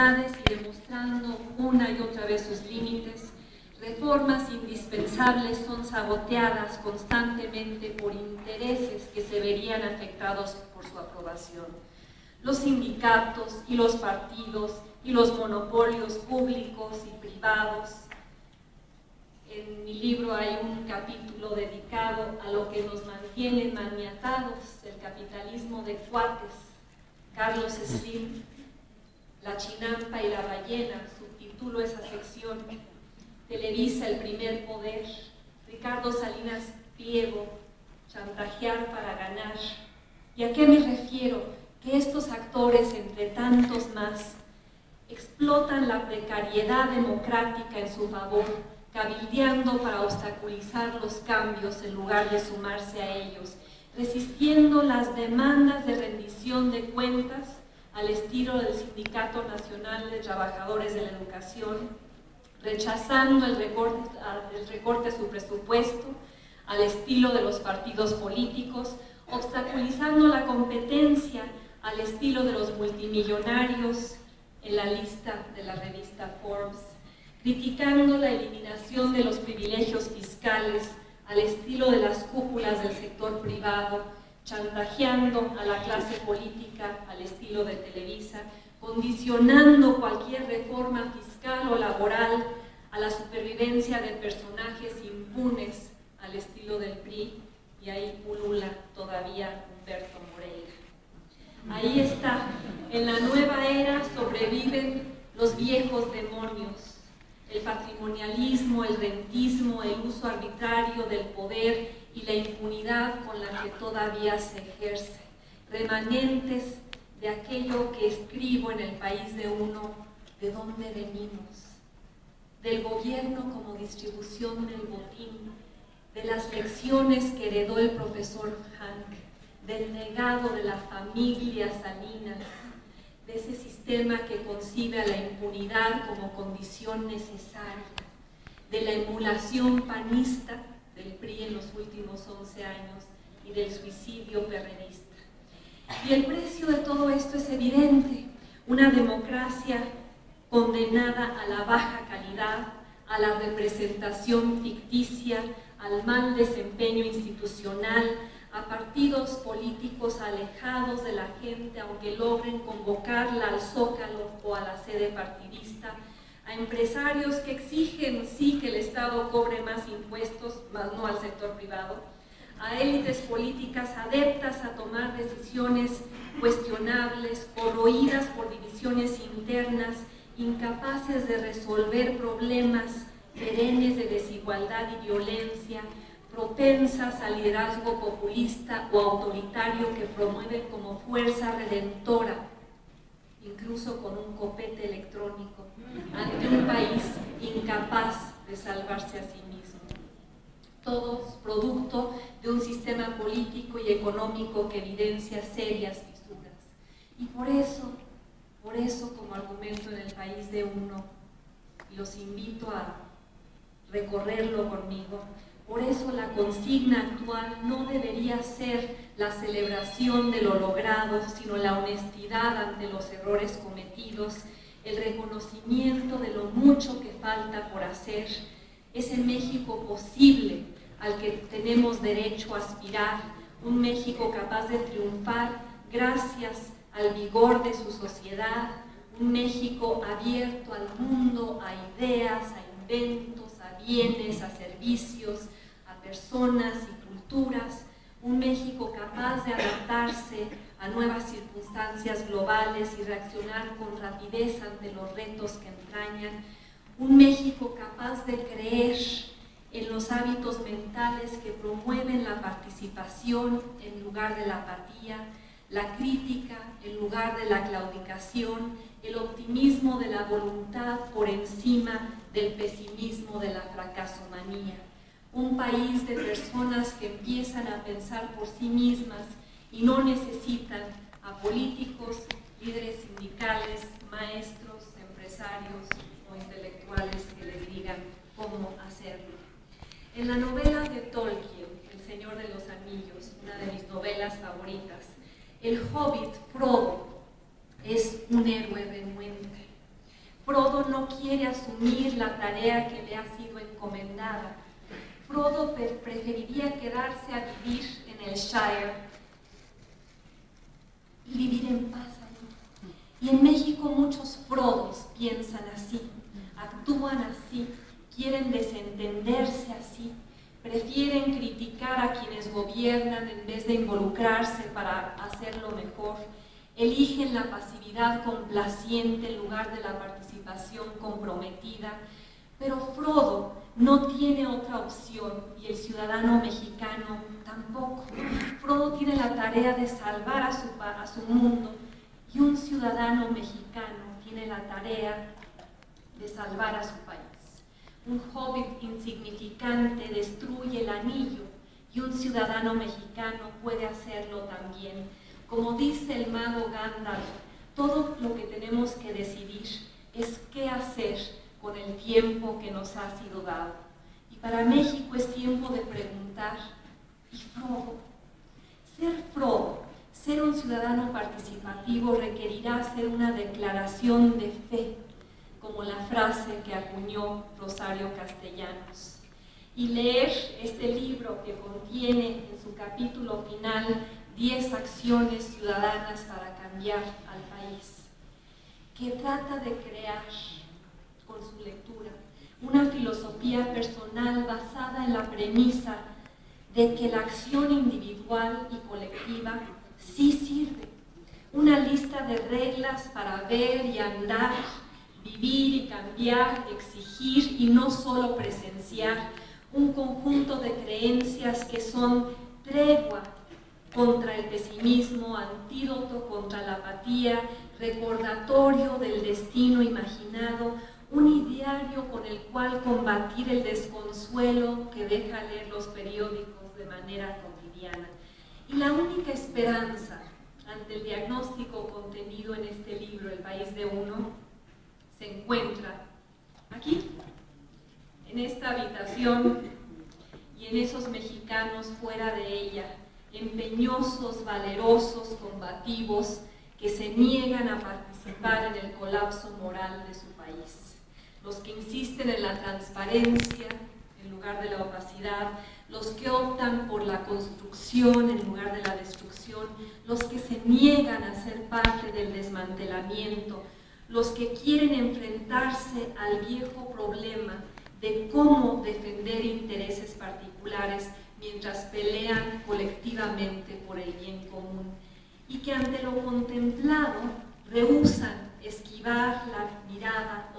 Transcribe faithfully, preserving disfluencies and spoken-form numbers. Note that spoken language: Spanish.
y demostrando una y otra vez sus límites, reformas indispensables son saboteadas constantemente por intereses que se verían afectados por su aprobación. Los sindicatos y los partidos y los monopolios públicos y privados. En mi libro hay un capítulo dedicado a lo que nos mantiene maniatados, el capitalismo de cuates. Carlos Slim, La chinampa y la ballena, subtitulo esa sección. Televisa, el primer poder. Ricardo Salinas Pliego, chantajear para ganar. ¿Y a qué me refiero? Que estos actores, entre tantos más, explotan la precariedad democrática en su favor, cabildeando para obstaculizar los cambios en lugar de sumarse a ellos, resistiendo las demandas de rendición de cuentas al estilo del Sindicato Nacional de Trabajadores de la Educación, rechazando el recorte, el recorte a su presupuesto al estilo de los partidos políticos, obstaculizando la competencia al estilo de los multimillonarios en la lista de la revista Forbes, criticando la eliminación de los privilegios fiscales al estilo de las cúpulas del sector privado, chantajeando a la clase política al estilo de Televisa, condicionando cualquier reforma fiscal o laboral a la supervivencia de personajes impunes al estilo del P R I, y ahí pulula todavía Humberto Moreira. Ahí está, en la nueva era sobreviven los viejos demonios, el patrimonialismo, el rentismo, el uso arbitrario del poder y la impunidad con la que todavía se ejerce, remanentes de aquello que escribo en El país de uno, de dónde venimos, del gobierno como distribución del botín, de las lecciones que heredó el profesor Hank, del legado de la familia Salinas, de ese sistema que concibe a la impunidad como condición necesaria, de la emulación panista del P R I en los últimos once años y del suicidio perredista. Y el precio de todo esto es evidente: una democracia condenada a la baja calidad, a la representación ficticia, al mal desempeño institucional, a partidos políticos alejados de la gente aunque logren convocarla al Zócalo o a la sede partidista, a empresarios que exigen sí que el Estado cobre más impuestos, más no al sector privado, a élites políticas adeptas a tomar decisiones cuestionables, corroídas por divisiones internas, incapaces de resolver problemas perennes de desigualdad y violencia, propensas al liderazgo populista o autoritario que promueven como fuerza redentora, incluso con un copete electrónico, ante un país incapaz de salvarse a sí mismo. Todos producto de un sistema político y económico que evidencia serias fisuras. Y por eso, por eso como argumento en El país de uno, y los invito a recorrerlo conmigo, por eso la consigna actual no debería ser la celebración de lo logrado, sino la honestidad ante los errores cometidos, el reconocimiento de lo mucho que falta por hacer, ese México posible al que tenemos derecho a aspirar, un México capaz de triunfar gracias al vigor de su sociedad, un México abierto al mundo, a ideas, a inventos, a bienes, a servicios, a personas y culturas, un México capaz de adaptarse a nuevas circunstancias globales y reaccionar con rapidez ante los retos que entrañan, un México capaz de creer en los hábitos mentales que promueven la participación en lugar de la apatía, la crítica en lugar de la claudicación, el optimismo de la voluntad por encima del pesimismo de la fracasomanía. Un país de personas que empiezan a pensar por sí mismas y no necesitan a políticos, líderes sindicales, maestros, empresarios o intelectuales que les digan cómo hacerlo. En la novela de Tolkien, El Señor de los Anillos, una de mis novelas favoritas, el hobbit Frodo es un héroe renuente. Frodo no quiere asumir la tarea que le ha sido encomendada. Frodo preferiría quedarse a vivir en el Shire y vivir en paz allí. Y en México muchos Frodos piensan así, actúan así, quieren desentenderse así, prefieren criticar a quienes gobiernan en vez de involucrarse para hacerlo mejor, eligen la pasividad complaciente en lugar de la participación comprometida, pero Frodo no tiene otra opción y el ciudadano mexicano tampoco. Frodo tiene la tarea de salvar a su, a su mundo y un ciudadano mexicano tiene la tarea de salvar a su país. Un hobbit insignificante destruye el anillo y un ciudadano mexicano puede hacerlo también. Como dice el mago Gandalf, todo lo que tenemos que decidir es qué hacer con el tiempo que nos ha sido dado. Y para México es tiempo de preguntar, ¿y Frodo? Ser Frodo, ser un ciudadano participativo requerirá hacer una declaración de fe, como la frase que acuñó Rosario Castellanos, y leer este libro que contiene en su capítulo final diez acciones ciudadanas para cambiar al país, que trata de crear con su lectura una filosofía personal basada en la premisa de que la acción individual y colectiva sí sirve, una lista de reglas para ver y andar, vivir y cambiar, exigir y no solo presenciar, un conjunto de creencias que son tregua contra el pesimismo, antídoto contra la apatía, recordatorio del destino imaginado, un ideario con el cual combatir el desconsuelo que deja leer los periódicos de manera cotidiana. Y la única esperanza ante el diagnóstico contenido en este libro, El País de Uno, se encuentra aquí, en esta habitación y en esos mexicanos fuera de ella, empeñosos, valerosos, combativos, que se niegan a participar en el colapso moral de su país. Los que insisten en la transparencia en lugar de la opacidad, los que optan por la construcción en lugar de la destrucción, los que se niegan a ser parte del desmantelamiento, los que quieren enfrentarse al viejo problema de cómo defender intereses particulares mientras pelean colectivamente por el bien común, y que ante lo contemplado rehúsan esquivar la mirada